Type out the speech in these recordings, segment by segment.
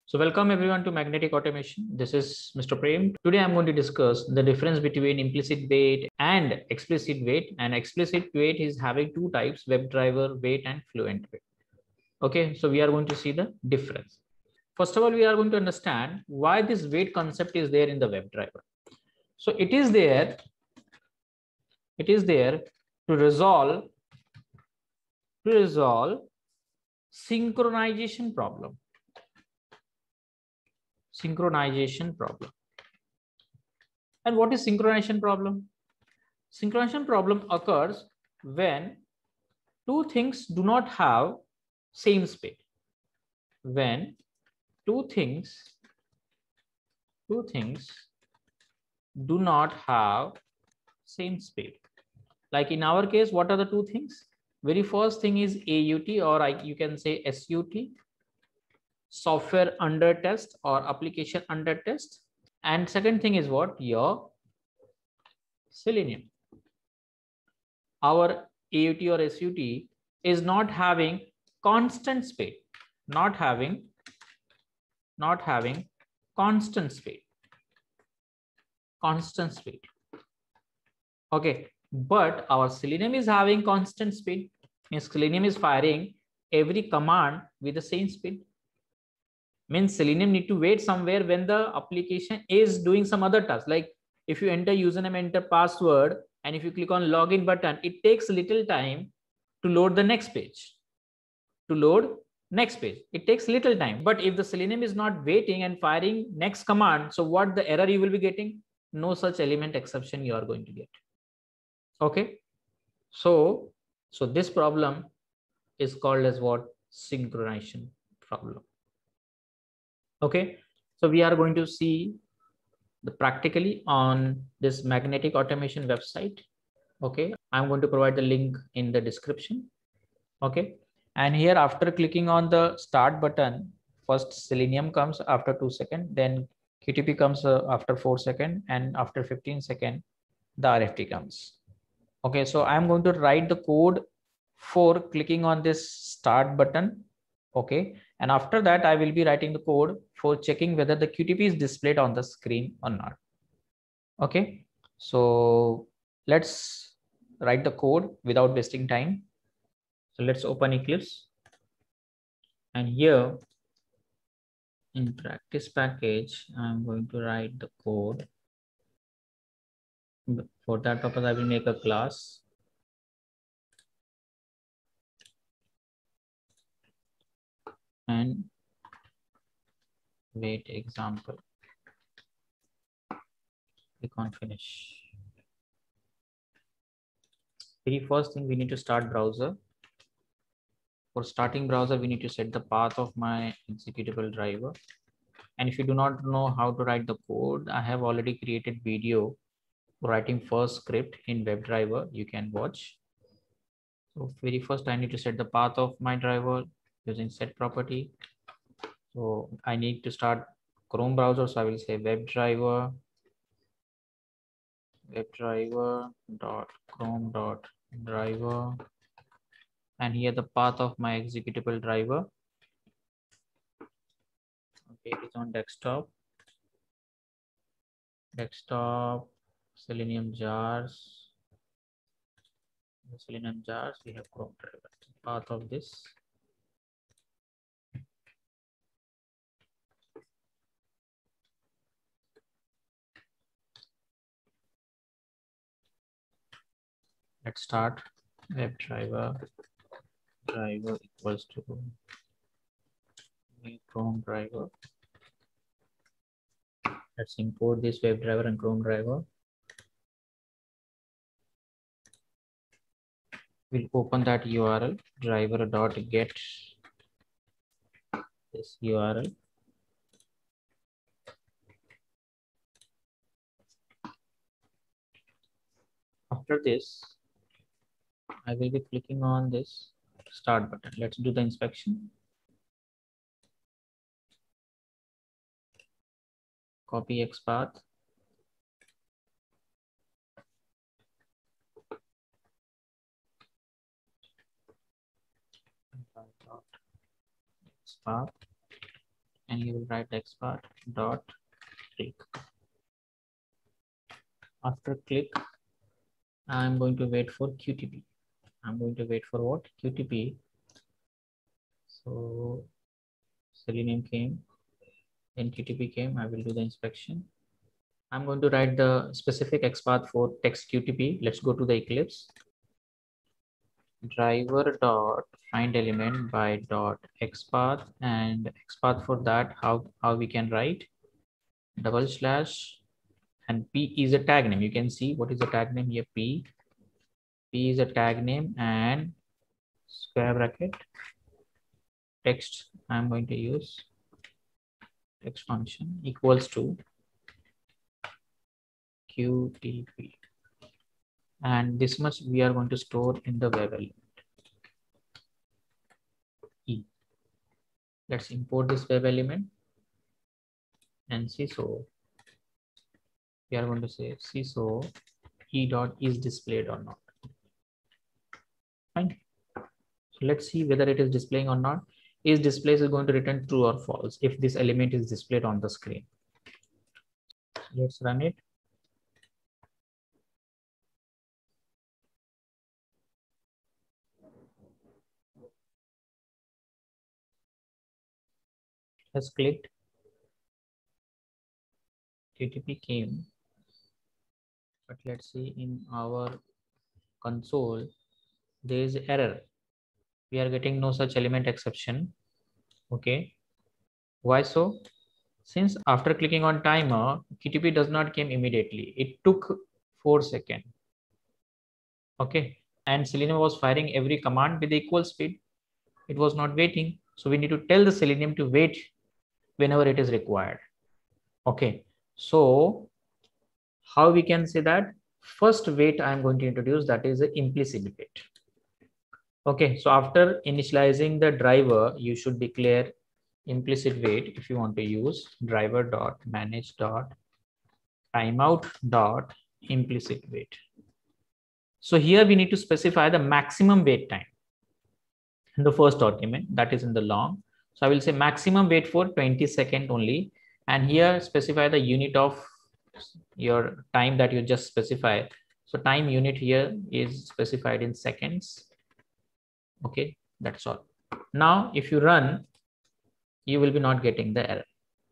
So welcome everyone to Magnetic Automation. This is Mr. Prem. Today I'm going to discuss the difference between implicit wait and explicit wait. And explicit wait is having two types: WebDriver wait and Fluent wait. Okay, so we are going to see the difference. First of all, we are going to understand why this wait concept is there in the WebDriver. So it is there to resolve synchronization problem. And what is synchronization problem? Synchronization problem occurs when two things do not have same speed. When two things do not have same speed. Like in our case, what are the two things? Very first thing is AUT, or you can say SUT, software under test or application under test. And second thing is what? Your Selenium. Our AUT or SUT is not having constant speed, not having constant speed. Okay, but our Selenium is having constant speed. Means Selenium is firing every command with the same speed. Means Selenium need to wait somewhere when the application is doing some other task. Like if you enter username, enter password, and if you click on login button, it takes little time to load the next page. It takes little time. But if the Selenium is not waiting and firing next command, so what the error you will be getting? No such element exception you are going to get. Okay. So this problem is called as what? Synchronization problem. Okay. So we are going to see the practically on this Magnetic Automation website. Okay. I'm going to provide the link in the description. Okay. And here, after clicking on the start button, first Selenium comes after 2 seconds, then QTP comes after 4 seconds, and after 15 seconds, the RFT comes. Okay, so I'm going to write the code for clicking on this start button. Okay, and after that, I will be writing the code for checking whether the QTP is displayed on the screen or not. Okay, so let's write the code without wasting time. So let's open Eclipse, and here in practice package, I'm going to write the code. For that purpose, I will make a class. And wait example. Click on finish. Very first thing, we need to start browser. For starting browser, we need to set the path of my executable driver. And if you do not know how to write the code, I have already created video for writing first script in WebDriver. You can watch. So very first, I need to set the path of my driver using set property. So I need to start Chrome browser. So I will say WebDriver .chrome.driver, and here the path of my executable driver. Okay, it's on desktop, Selenium jars, we have Chrome driver. Path of this. Let's start WebDriver equals to Chrome driver. Let's import this WebDriver and Chrome driver. We'll open that URL, driver.get this URL. After this, I will be clicking on this start button. Let's do the inspection. Copy XPath. XPath. and you will write xpath dot click. After click, I'm going to wait for QTP. I'm going to wait for what? QTP. So Selenium came, then QTP came. I will do the inspection. I'm going to write the specific XPath for text QTP. Let's go to the Eclipse. Driver dot find element by dot XPath, and XPath for that, how we can write double slash, and P is a tag name. You can see what is the tag name here. P is a tag name, and square bracket text. I'm going to use text function equals to QTP, and this much we are going to store in the web element E. Let's import this web element and see. So we are going to say see so E dot is displayed or not. Fine. So let's see whether it is displaying or not. Is displays is going to return true or false if this element is displayed on the screen. Let's run it. Has clicked. QTP came. But let's see in our console, there is error. We are getting no such element exception. Okay. Why so? Since after clicking on timer, QTP does not came immediately. It took 4 seconds. Okay. And Selenium was firing every command with equal speed. It was not waiting. So we need to tell the Selenium to wait whenever it is required. Okay. So how we can say that? First wait I'm going to introduce, that is the implicit wait. Okay. So after initializing the driver, you should declare implicit wait if you want to use driver dot manage dot timeout dot implicit wait. So here we need to specify the maximum wait time in the first argument, that is in the long. So I will say maximum wait for 20 seconds only, and here specify the unit of your time that you just specify. So time unit here is specified in seconds. Okay, that's all. Now if you run, you will be not getting the error,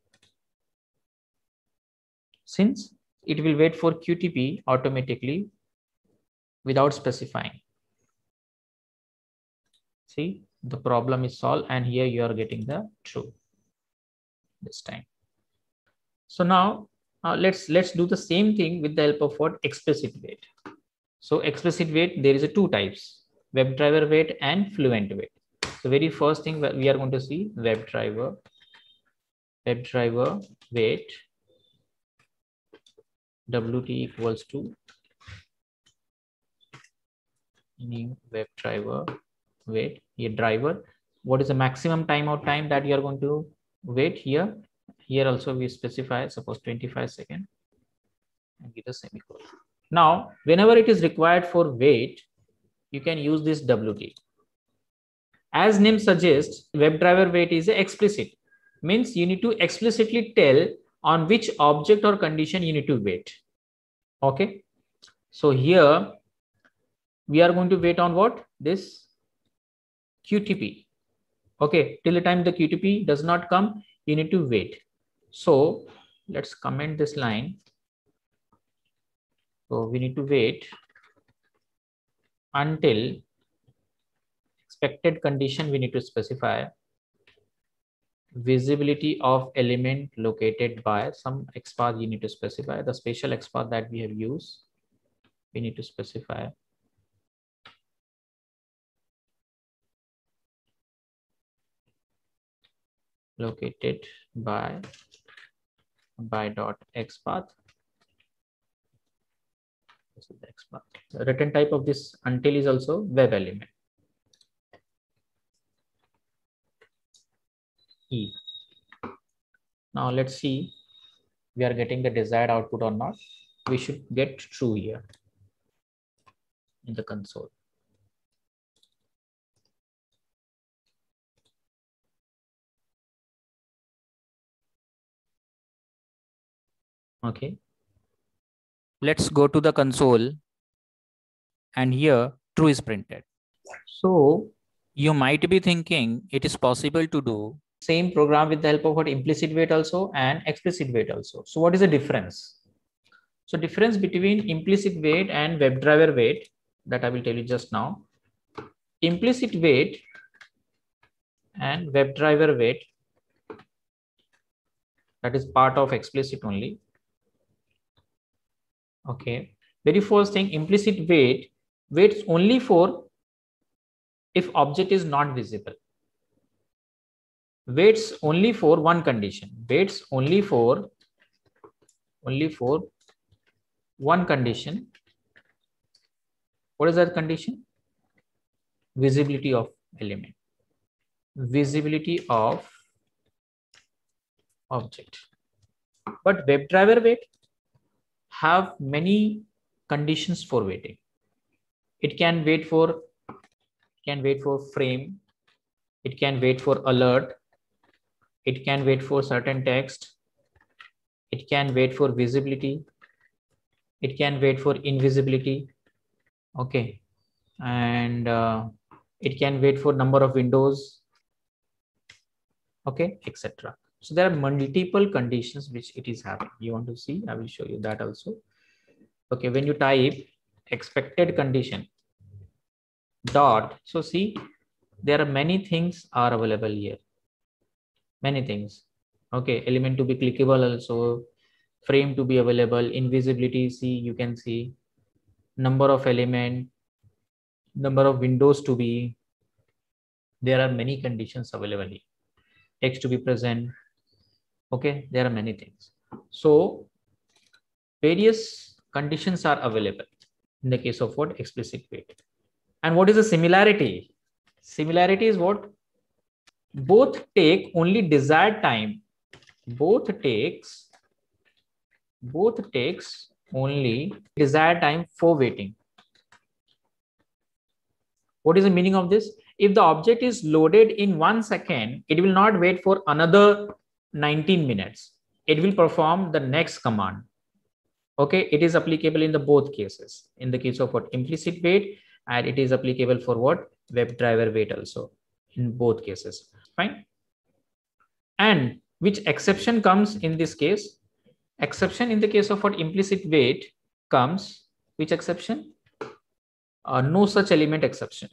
since it will wait for QTP automatically without specifying. See, the problem is solved, and here you are getting the true this time. So now let's do the same thing with the help of what? Explicit wait. So explicit wait, there is a two types: WebDriver wait and Fluent wait. So very first thing we are going to see WebDriver wait, WT equals to new WebDriver wait. Here driver, what is the maximum timeout time that you are going to wait here? Here also we specify, suppose 25 seconds, and give a semicolon. Now, whenever it is required for wait, you can use this WT. As name suggests, WebDriver wait is explicit. Means you need to explicitly tell on which object or condition you need to wait. Okay. So here we are going to wait on what? This QTP. Okay. Till the time the QTP does not come, you need to wait. So let's comment this line. So we need to wait until expected condition. We need to specify visibility of element located by some XPath. You need to specify the special XPath that we have used. We need to specify located by dot XPath. This is the XPath. The return type of this until is also web element. E. Now let's see we are getting the desired output or not. We should get true here in the console. Okay. Let's go to the console, and here true is printed. So you might be thinking it is possible to do same program with the help of what implicit wait also and explicit wait also. So what is the difference? So difference between implicit wait and WebDriver wait, that I will tell you just now. Implicit wait and WebDriver wait, that is part of explicit only. Okay. Very first thing, implicit wait waits only for if object is not visible. Waits only for one condition. Waits only for one condition. What is that condition? Visibility of element. Visibility of object. But WebDriver wait have many conditions for waiting. It can wait for frame. It can wait for alert. It can wait for certain text. It can wait for visibility. It can wait for invisibility. Okay. And it can wait for number of windows. Okay, etc. So there are multiple conditions which it is having. You want to see? I will show you that also. Okay, when you type expected condition dot, so see, there are many things are available here. Many things. Okay, element to be clickable also, frame to be available, invisibility, see, you can see, number of element, number of windows to be, there are many conditions available here. Text to be present. Okay, there are many things. So various conditions are available in the case of what? Explicit wait. And what is the similarity? Similarity is what? Both take only desired time. Both takes only desired time for waiting. What is the meaning of this? If the object is loaded in 1 second, it will not wait for another 19 minutes. It will perform the next command. Okay, it is applicable in the both cases. In the case of what? Implicit wait, and it is applicable for what? WebDriver wait also, in both cases. Fine. And which exception comes in this case? Exception in the case of what? Implicit wait comes, which exception? No such element exception.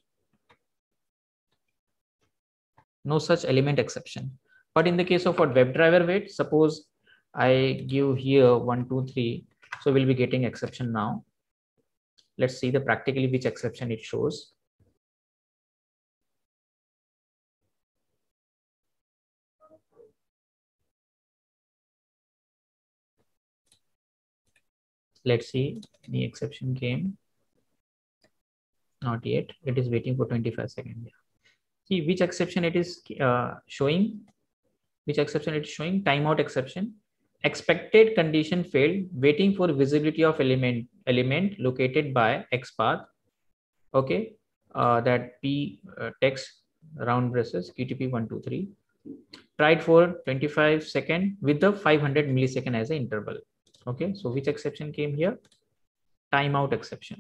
No such element exception. But in the case of what? WebDriver wait, suppose I give here 1, 2, 3. So we'll be getting exception now. Let's see the practically which exception it shows. Let's see, any exception came. Not yet. It is waiting for 25 seconds. See which exception it is showing. Which exception it is showing? Timeout exception. Expected condition failed. Waiting for visibility of element located by X path. Okay, that P text round braces QTP 1, 2, 3. Tried for 25 seconds with the 500 millisecond as an interval. Okay, so which exception came here? Timeout exception.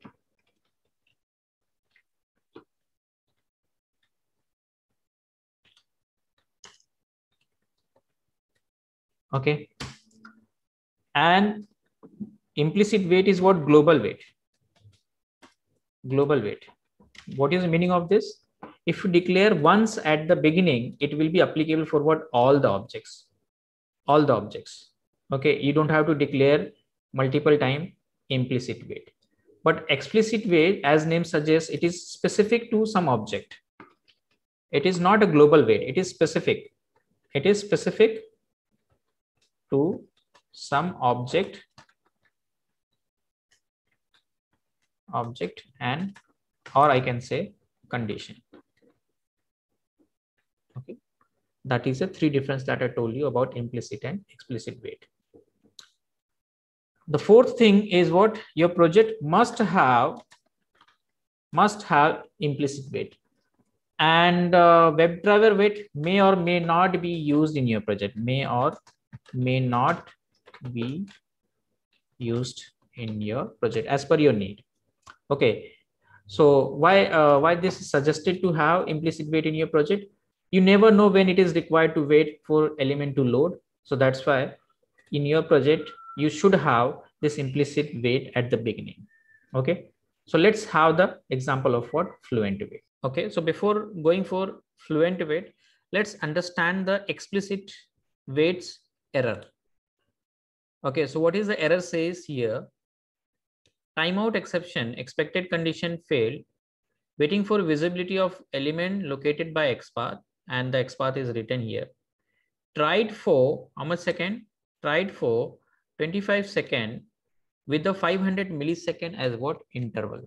Okay, and implicit wait is what? Global wait. Global wait. What is the meaning of this? If you declare once at the beginning, it will be applicable for what? All the objects. All the objects. Okay, you don't have to declare multiple time implicit wait. But explicit wait, as name suggests, it is specific to some object. It is not a global wait. It is specific. It is specific to some object and, or I can say, condition. Okay, that is the 3 difference that I told you about implicit and explicit wait. The 4th thing is what? Your project must have implicit wait, and WebDriver wait may or may not be used in your project. May or may not be used in your project as per your need. Okay, so why this is suggested to have implicit wait in your project? You never know when it is required to wait for element to load. So that's why in your project you should have this implicit wait at the beginning. Okay, so let's have the example of what fluent wait. Okay, so before going for fluent wait, let's understand the explicit waits error. Okay, so what is the error says here? Timeout exception, expected condition failed, waiting for visibility of element located by XPath, and the XPath is written here. Tried for how much second? Tried for 25 second with the 500 millisecond as what interval?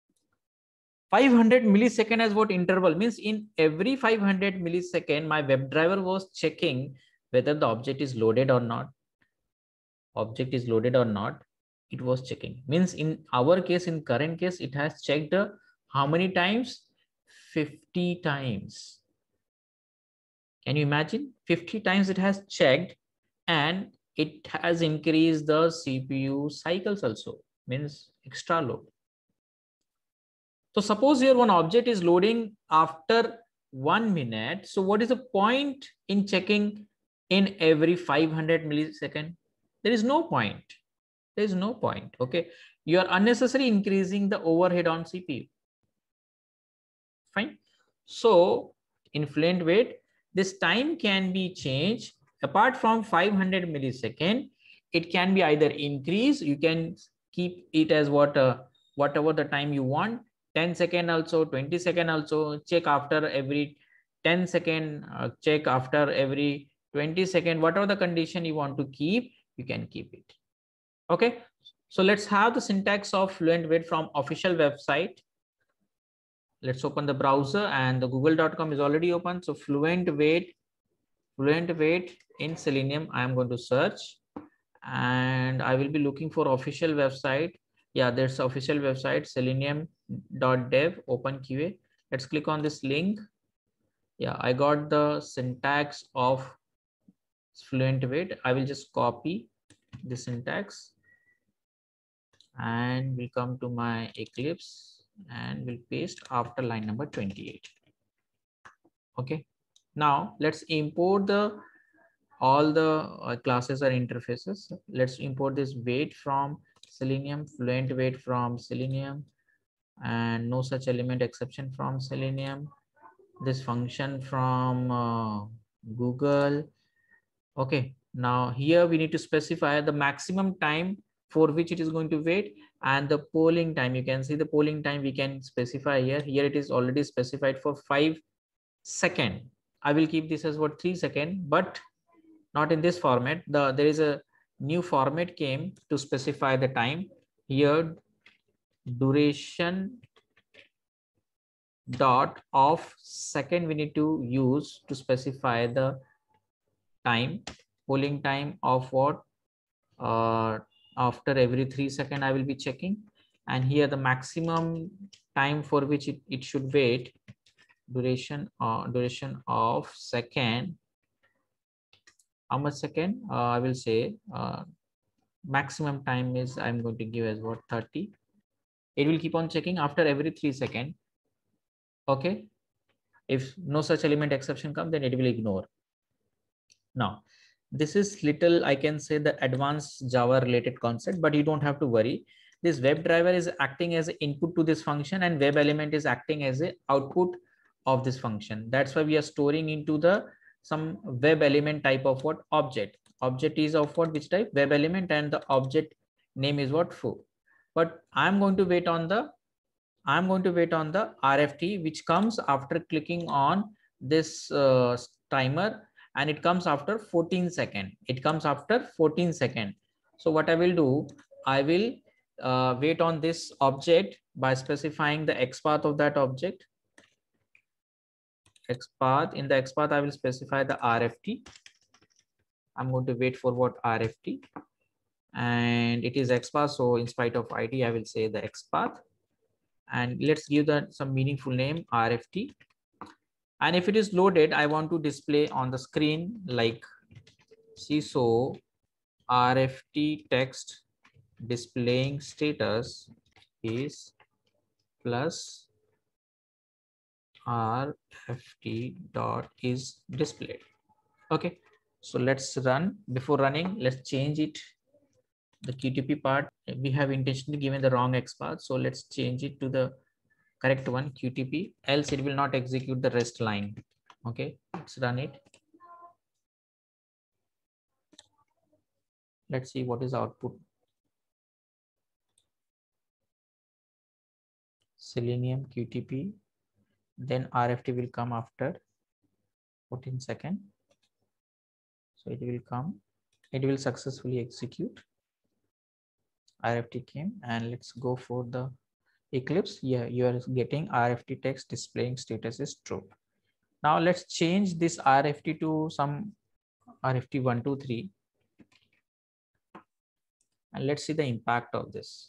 500 millisecond as what interval means in every 500 millisecond, my WebDriver was checking whether the object is loaded or not. Object is loaded or not. It was checking. Means in our case, in current case, it has checked how many times? 50 times. Can you imagine? 50 times it has checked, and it has increased the CPU cycles also, means extra load. So suppose here one object is loading after 1 minute. So what is the point in checking in every 500 millisecond? There is no point. There is no point. Okay. You are unnecessarily increasing the overhead on CPU. Fine. So in fluent wait, this time can be changed. Apart from 500 millisecond, it can be either increased. You can keep it as whatever the time you want. 10 second also, 20 second also, check after every 10 second, check after every 20 second, whatever the condition you want to keep, you can keep it. Okay, so let's have the syntax of fluent wait from official website. Let's open the browser, and the google.com is already open. So fluent wait in Selenium, I am going to search, and I will be looking for official website. Yeah, there's official website, selenium.dev OpenQA. Let's click on this link. Yeah, I got the syntax of fluent wait. I will just copy the syntax and we'll come to my Eclipse and we'll paste after line number 28. Okay, now let's import all the classes or interfaces. Let's import this wait from Selenium, fluent wait from Selenium, and no such element exception from Selenium. This function from Google. Okay, now here we need to specify the maximum time for which it is going to wait and the polling time. You can see the polling time we can specify here. Here it is already specified for 5 seconds. I will keep this as what 3 seconds, but not in this format. There is a new format came to specify the time. Here duration dot of second we need to use to specify the time, polling time of what after every 3 seconds I will be checking, and here the maximum time for which it should wait, duration of second. How much second? I will say maximum time is I'm going to give as what 30. It will keep on checking after every 3 seconds. Okay, if no such element exception comes, then it will ignore. Now this is little, I can say, the advanced Java related concept, but you don't have to worry. This WebDriver is acting as an input to this function and web element is acting as an output of this function. That's why we are storing into the some web element type of what object. Object is of what, which type? Web element, and the object name is what, foo. But I'm going to wait on the RFT, which comes after clicking on this timer, and it comes after 14 seconds. It comes after 14 seconds. So what I will do, I will wait on this object by specifying the XPath of that object. XPath, in the XPath, I will specify the RFT. I'm going to wait for what RFT, and it is XPath. So in spite of ID, I will say the XPath, and let's give that some meaningful name, RFT. And if it is loaded, I want to display on the screen like CISO RFT text displaying status is plus RFT dot is displayed. Okay, so let's run. Before running, let's change it. The QTP part, we have intentionally given the wrong XPath, so let's change it to the correct one, QTP, else it will not execute the rest line. Okay, let's run it. Let's see what is output. Selenium QTP, then RFT will come after 14 seconds. So it will come, it will successfully execute. RFT came, and let's go for the Eclipse. Yeah, you are getting RFT text displaying status is true. Now let's change this RFT to some RFT 123, and let's see the impact of this.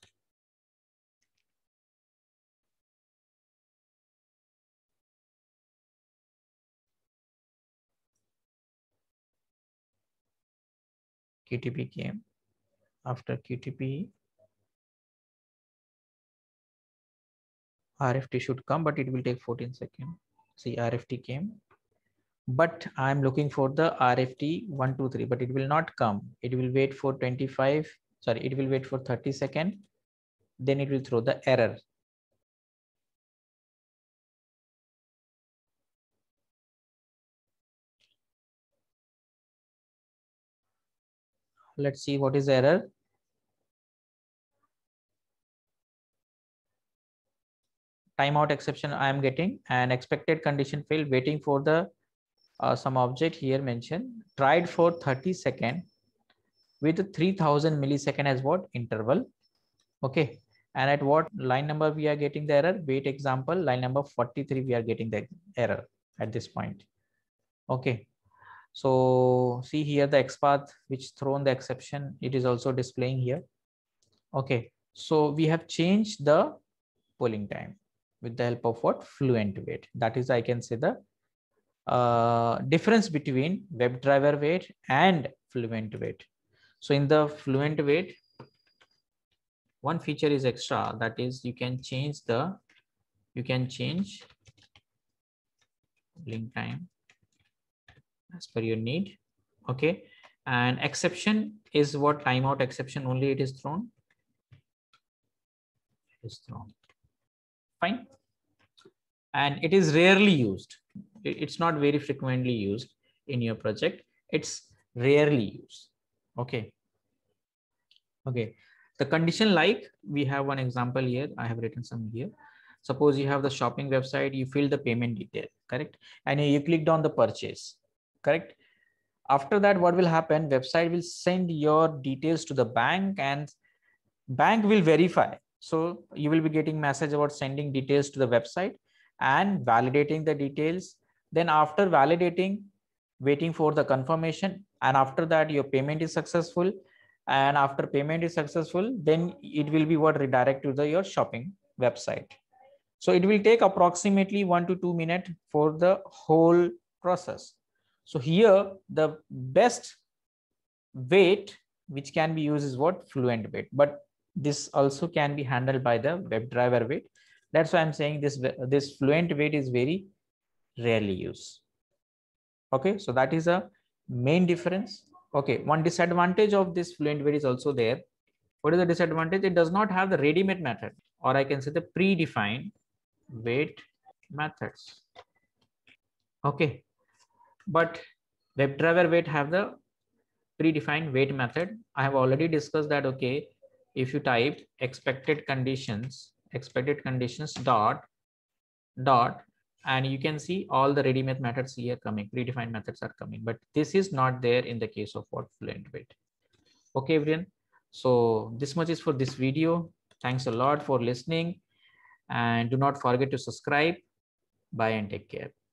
QTP came. After QTP, RFT should come, but it will take 14 seconds. See, RFT came, but I'm looking for the RFT 123, but it will not come. It will wait for 25, sorry, it will wait for 30 seconds. Then it will throw the error. Let's see what is the error. Timeout exception I am getting, and expected condition failed, waiting for the some object here mentioned, tried for 30 seconds with 3000 millisecond as what interval. Okay, and at what line number we are getting the error? Wait example, line number 43 we are getting the error at this point. Okay, so see here the XPath which thrown the exception, it is also displaying here. Okay, so we have changed the polling time with the help of what? Fluent wait. That is, I can say, the difference between WebDriver wait and Fluent wait. So in the Fluent wait, one feature is extra, that is you can change polling time as per your need. Okay, and exception is what? Timeout exception only it is thrown. Fine, and it is rarely used. It's not very frequently used in your project. It's rarely used. Okay. Okay. The condition, like we have one example here. I have written some here. Suppose you have the shopping website, you fill the payment detail, correct? And you clicked on the purchase, correct? After that, what will happen? Website will send your details to the bank, and bank will verify. So you will be getting message about sending details to the website and validating the details. Then after validating, waiting for the confirmation, and after that your payment is successful. And after payment is successful, then it will be what? Redirect to the your shopping website. So it will take approximately 1 to 2 minutes for the whole process. So here the best wait which can be used is what? Fluent wait. But this also can be handled by the WebDriver wait. That's why I'm saying this Fluent wait is very rarely used. Okay, so that is a main difference. Okay, one disadvantage of this Fluent wait is also there. What is the disadvantage? It does not have the ready-made method, or I can say the predefined wait methods. Okay, but WebDriver wait have the predefined wait method. I have already discussed that. Okay, if you type expected conditions dot, and you can see all the ready-made methods here coming, predefined methods are coming, but this is not there in the case of what? Fluent wait. Okay, everyone. So this much is for this video. Thanks a lot for listening, and do not forget to subscribe. Bye and take care.